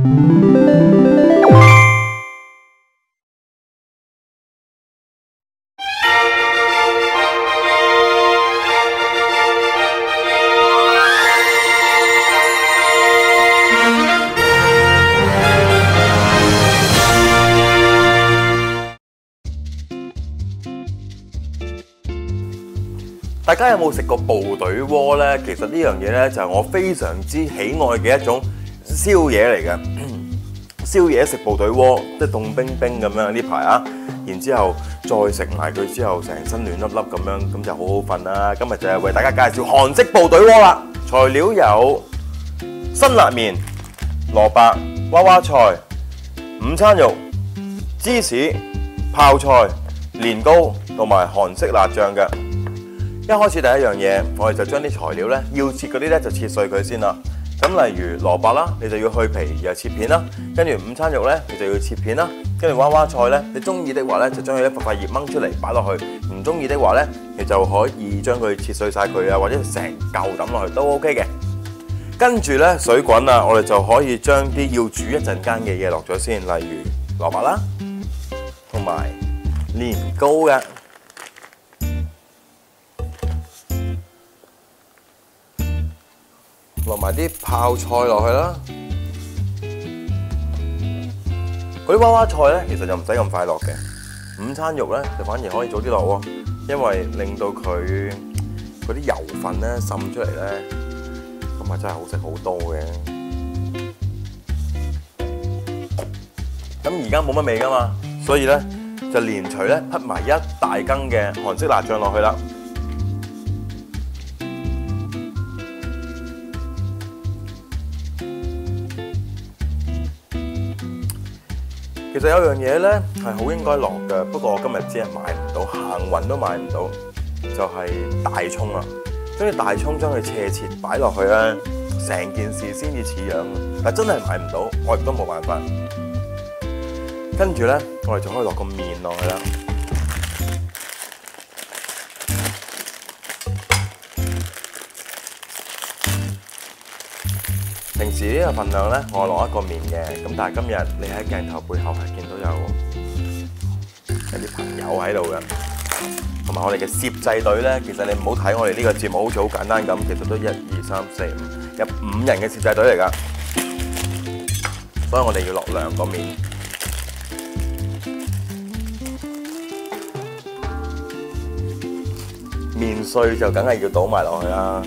大家有冇食過部隊鍋呢？其實呢樣嘢呢，就係我非常之喜愛嘅一種宵夜嚟嘅。宵夜食部隊鍋，即係凍冰冰咁樣呢排啊，然之後再食埋佢之後，成身暖粒粒咁樣，咁就好好瞓啦。今日就係為大家介紹韓式部隊鍋啦。材料有辛辣麵、蘿蔔、娃娃菜、午餐肉、芝士、泡菜、年糕同埋韓式辣醬嘅。一開始第一樣嘢，我哋就將啲材料咧要切嗰啲咧就切碎佢先啦。咁例如蘿蔔啦，你就要去皮然後切片啦。跟住午餐肉咧，你就要切片啦。跟住娃娃菜咧，你中意的話咧就將佢一塊塊葉掹出嚟擺落去，唔中意的話咧，你就可以將佢切碎晒佢啊，或者成嚿抌落去都 OK 嘅。跟住咧水滾啦，我哋就可以將啲要煮一陣間嘅嘢落咗先，例如蘿蔔啦，同埋年糕嘅。落埋啲泡菜落去啦，嗰啲娃娃菜咧，其實就唔使咁快落嘅。午餐肉咧，就反而可以早啲落喎，因為令到佢嗰啲油分咧滲出嚟咧，咁啊真係好食好多嘅。咁而家冇乜味噶嘛，所以咧就連隨咧滗埋一大羹嘅韓式辣醬落去啦。其實有樣嘢咧係好應該落嘅，不過我今日只係買唔到，行運都買唔到，就係大葱啦。將啲大葱將佢斜切擺落去咧，成件事先至似樣。但真係買唔到，我亦都冇辦法。跟住咧，我哋就可以落個麵落去啦。平時呢個份量咧，我落一個麵嘅，咁但係今日你喺鏡頭背後係見到有啲朋友喺度嘅，同埋我哋嘅攝製隊咧，其實你唔好睇我哋呢個節目好似好簡單咁，其實都1、2、3、4、5，有5人嘅攝製隊嚟㗎，所以我哋要落2個麵。麵碎就梗係要倒埋落去啦。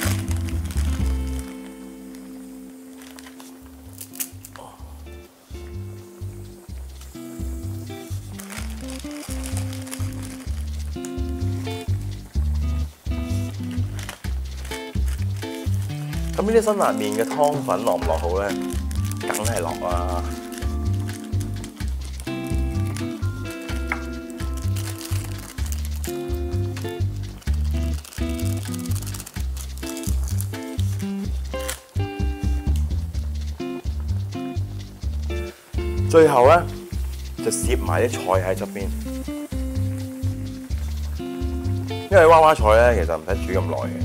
咁呢啲辛辣麵嘅湯粉落唔落好咧？梗係落啦。最後咧就攝埋啲菜喺側邊，因為娃娃菜咧其實唔使煮咁耐嘅。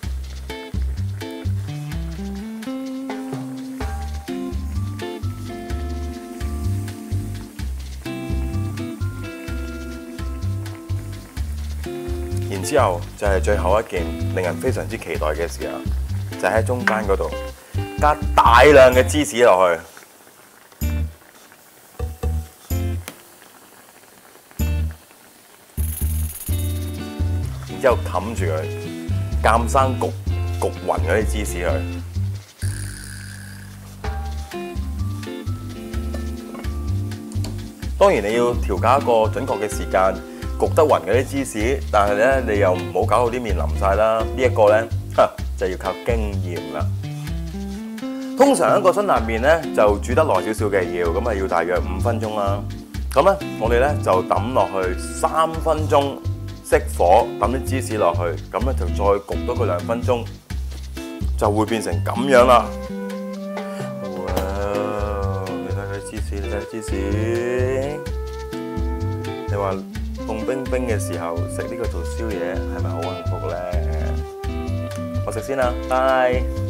然之後就係最後一件令人非常之期待嘅事啦，就喺中間嗰度加大量嘅芝士落去，然之後冚住佢，監生焗勻嗰啲芝士佢。當然你要調校一個準確嘅時間。焗得勻嗰啲芝士，但係咧你又唔好搞到啲麵淋晒啦。呢一個咧就要靠經驗啦。通常一個辛辣麵咧就煮得耐少少嘅要，咁啊要大約5分鐘啦。咁咧我哋咧就抌落去3分鐘，熄火抌啲芝士落去，咁咧就再焗多佢2分鐘，就會變成咁樣啦。哇！你睇佢芝士，你睇芝士，你話凍冰冰嘅時候食呢個做宵夜係咪好幸福咧？我食先啦，拜。